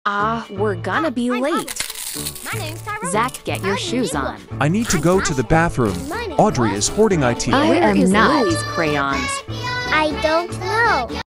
We're gonna be late. Zach, get your shoes on. I need to go to the bathroom. Audrey is hoarding IT. Where am is not. Lily's crayons? I don't know.